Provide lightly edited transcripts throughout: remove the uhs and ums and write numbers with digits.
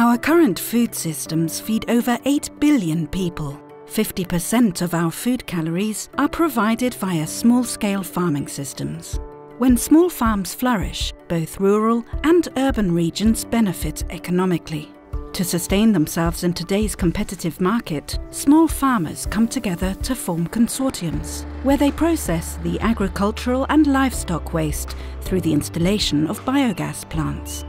Our current food systems feed over 8 billion people. 50% of our food calories are provided via small-scale farming systems. When small farms flourish, both rural and urban regions benefit economically. To sustain themselves in today's competitive market, small farmers come together to form consortiums, where they process the agricultural and livestock waste through the installation of biogas plants.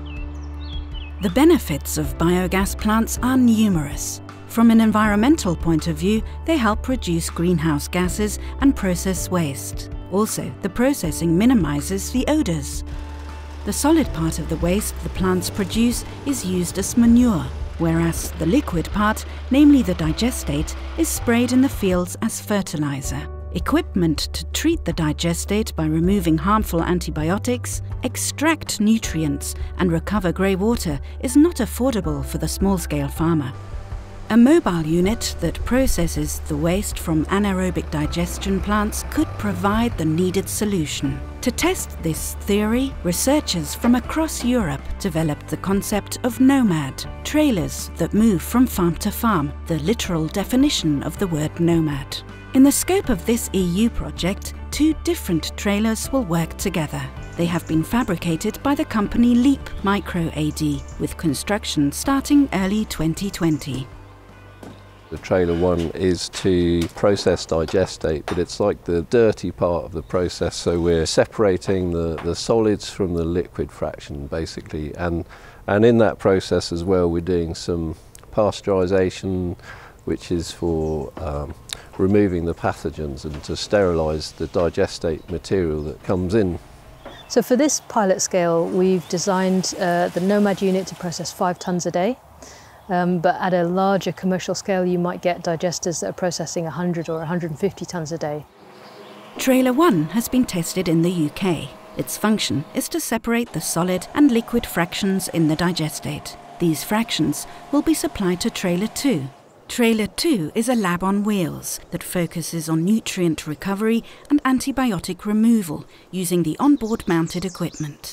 The benefits of biogas plants are numerous. From an environmental point of view, they help reduce greenhouse gases and process waste. Also, the processing minimizes the odors. The solid part of the waste the plants produce is used as manure, whereas the liquid part, namely the digestate, is sprayed in the fields as fertilizer. Equipment to treat the digestate by removing harmful antibiotics, extract nutrients and recover grey water is not affordable for the small-scale farmer. A mobile unit that processes the waste from anaerobic digestion plants could provide the needed solution. To test this theory, researchers from across Europe developed the concept of NOMAD, trailers that move from farm to farm, the literal definition of the word nomad. In the scope of this EU project, 2 different trailers will work together. They have been fabricated by the company Leap Micro AD, with construction starting early 2020. The trailer 1 is to process digestate, but it's like the dirty part of the process, so we're separating the solids from the liquid fraction basically, and in that process as well we're doing some pasteurisation, which is for removing the pathogens and to sterilise the digestate material that comes in. So for this pilot scale, we've designed the NOMAD unit to process 5 tonnes a day. But at a larger commercial scale, you might get digesters that are processing 100 or 150 tonnes a day. Trailer 1 has been tested in the UK. Its function is to separate the solid and liquid fractions in the digestate. These fractions will be supplied to Trailer 2. Trailer 2 is a lab on wheels that focuses on nutrient recovery and antibiotic removal using the onboard mounted equipment.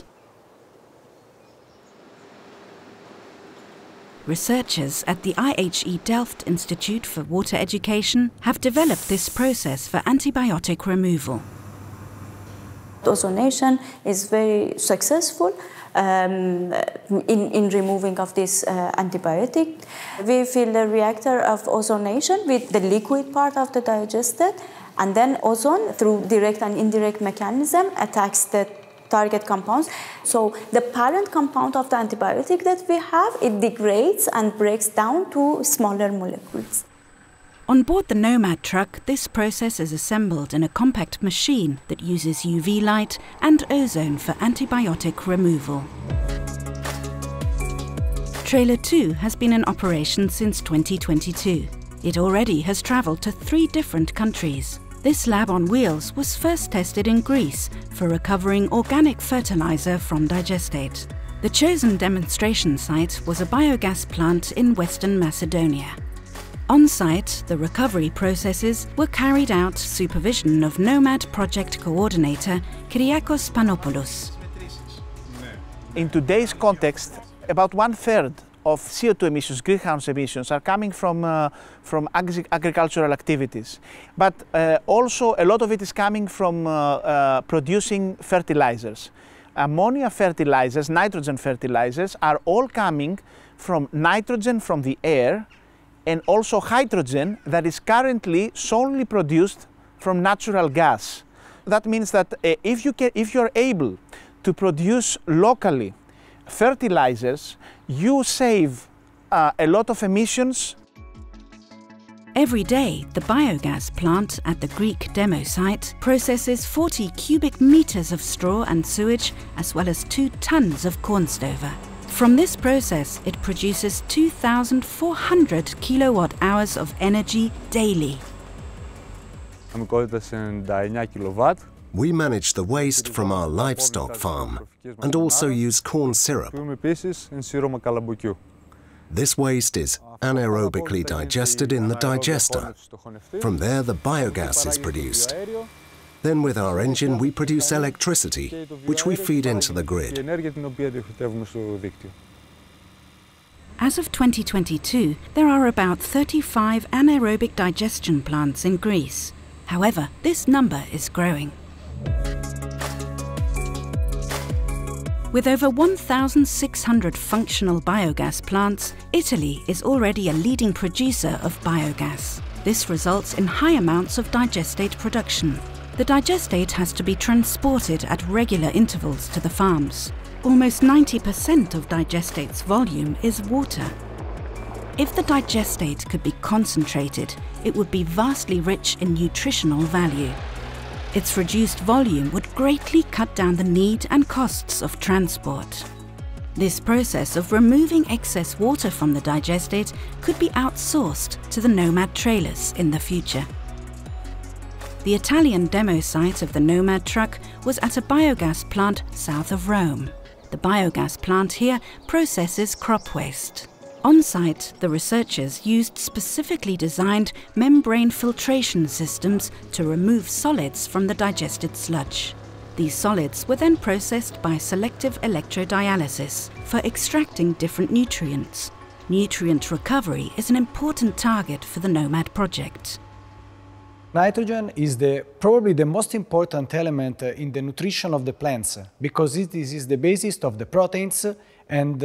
Researchers at the IHE Delft Institute for Water Education have developed this process for antibiotic removal. Ozonation is very successful in removing of this antibiotic. We fill the reactor of ozonation with the liquid part of the digestate, and then ozone through direct and indirect mechanism attacks the target compounds. So the parent compound of the antibiotic that we have, it degrades and breaks down to smaller molecules. On board the NOMAD truck, this process is assembled in a compact machine that uses UV light and ozone for antibiotic removal. Trailer 2 has been in operation since 2022. It already has travelled to 3 different countries. This lab on wheels was first tested in Greece for recovering organic fertilizer from digestate. The chosen demonstration site was a biogas plant in Western Macedonia. On site, the recovery processes were carried out supervision of NOMAD project coordinator Kyriakos Panopoulos. In today's context, about 1/3 of CO2 emissions, greenhouse emissions, are coming from agricultural activities. But also a lot of it is coming from producing fertilizers. Ammonia fertilizers, nitrogen fertilizers are all coming from nitrogen from the air and also hydrogen that is currently solely produced from natural gas. That means that if you're able to produce locally fertilizers, you save a lot of emissions. Every day, the biogas plant at the Greek demo site processes 40 cubic meters of straw and sewage, as well as 2 tons of corn stover. From this process, it produces 2,400 kilowatt hours of energy daily. We manage the waste from our livestock farm and also use corn syrup. This waste is anaerobically digested in the digester. From there, the biogas is produced. Then with our engine, we produce electricity, which we feed into the grid. As of 2022, there are about 35 anaerobic digestion plants in Greece. However, this number is growing. With over 1,600 functional biogas plants, Italy is already a leading producer of biogas. This results in high amounts of digestate production. The digestate has to be transported at regular intervals to the farms. Almost 90% of digestate's volume is water. If the digestate could be concentrated, it would be vastly rich in nutritional value. Its reduced volume would greatly cut down the need and costs of transport. This process of removing excess water from the digestate could be outsourced to the NOMAD trailers in the future. The Italian demo site of the NOMAD truck was at a biogas plant south of Rome. The biogas plant here processes crop waste. On site, the researchers used specifically designed membrane filtration systems to remove solids from the digested sludge. These solids were then processed by selective electrodialysis for extracting different nutrients. Nutrient recovery is an important target for the NOMAD project. Nitrogen is probably the most important element in the nutrition of the plants, because it is the basis of the proteins, and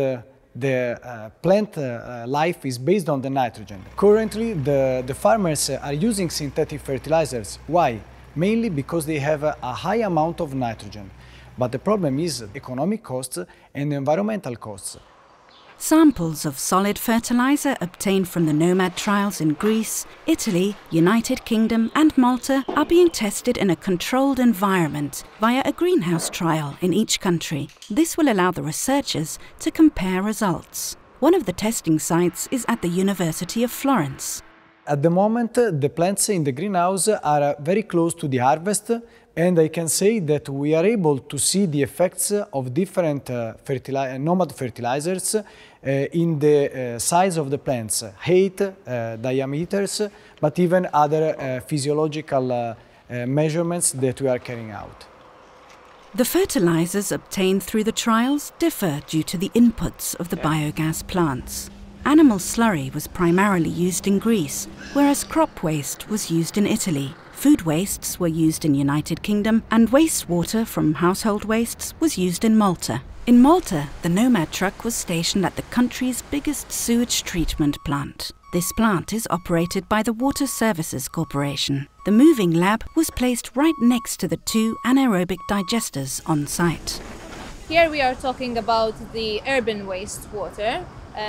the plant life is based on the nitrogen. Currently, the farmers are using synthetic fertilizers. Why? Mainly because they have a high amount of nitrogen. But the problem is economic costs and environmental costs. Samples of solid fertilizer obtained from the NOMAD trials in Greece, Italy, United Kingdom and Malta are being tested in a controlled environment via a greenhouse trial in each country. This will allow the researchers to compare results. One of the testing sites is at the University of Florence. At the moment, the plants in the greenhouse are very close to the harvest, and I can say that we are able to see the effects of different NOMAD fertilizers in the size of the plants, height, diameters, but even other physiological measurements that we are carrying out. The fertilizers obtained through the trials differ due to the inputs of the biogas plants. Animal slurry was primarily used in Greece, whereas crop waste was used in Italy. Food wastes were used in United Kingdom, and wastewater from household wastes was used in Malta. In Malta, the NOMAD truck was stationed at the country's biggest sewage treatment plant. This plant is operated by the Water Services Corporation. The moving lab was placed right next to the two anaerobic digesters on site. Here we are talking about the urban wastewater.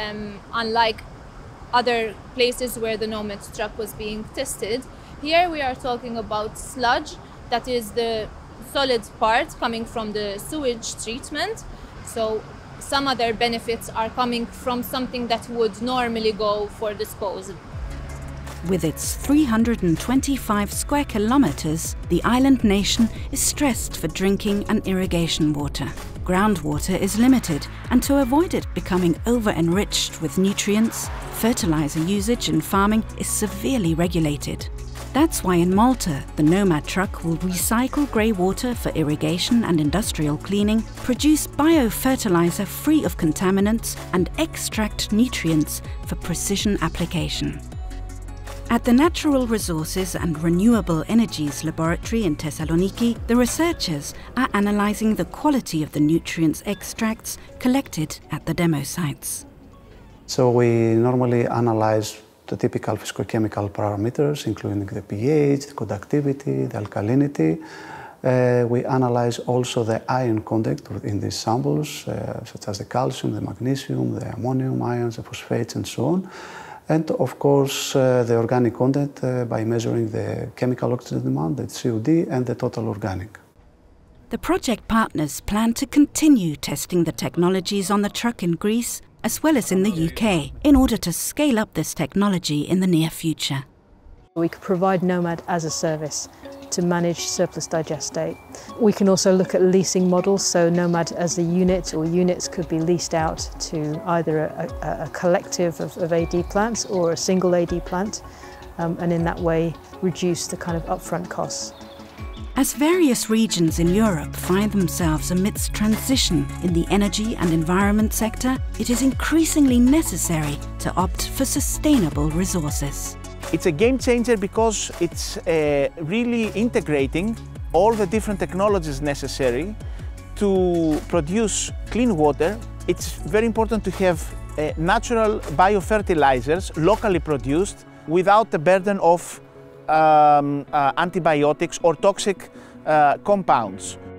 Unlike other places where the NOMAD truck was being tested, here we are talking about sludge, that is the solid part coming from the sewage treatment. So some other benefits are coming from something that would normally go for disposal. With its 325 square kilometers, the island nation is stressed for drinking and irrigation water. Groundwater is limited, and to avoid it becoming over-enriched with nutrients, fertilizer usage in farming is severely regulated. That's why in Malta, the NOMAD truck will recycle grey water for irrigation and industrial cleaning, produce bio-fertilizer free of contaminants, and extract nutrients for precision application. At the Natural Resources and Renewable Energies Laboratory in Thessaloniki, the researchers are analysing the quality of the nutrients extracts collected at the demo sites. So we normally analyse the typical physicochemical parameters, including the pH, the conductivity, the alkalinity. We analyze also the ion content in these samples, such as the calcium, the magnesium, the ammonium ions, the phosphates, and so on. And of course, the organic content by measuring the chemical oxygen demand, the COD, and the total organic. The project partners plan to continue testing the technologies on the truck in Greece, as well as in the UK, in order to scale up this technology in the near future. We could provide NOMAD as a service to manage surplus digestate. We can also look at leasing models, so NOMAD as a unit or units could be leased out to either a collective of AD plants or a single AD plant, and in that way reduce the kind of upfront costs. As various regions in Europe find themselves amidst transition in the energy and environment sector, it is increasingly necessary to opt for sustainable resources. It's a game changer because it's really integrating all the different technologies necessary to produce clean water. It's very important to have natural biofertilizers locally produced without the burden of antibiotics or toxic compounds.